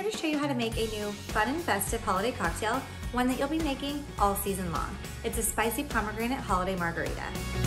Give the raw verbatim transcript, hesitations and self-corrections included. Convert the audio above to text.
here to show you how to make a new fun and festive holiday cocktail, one that you'll be making all season long. It's a spicy pomegranate holiday margarita.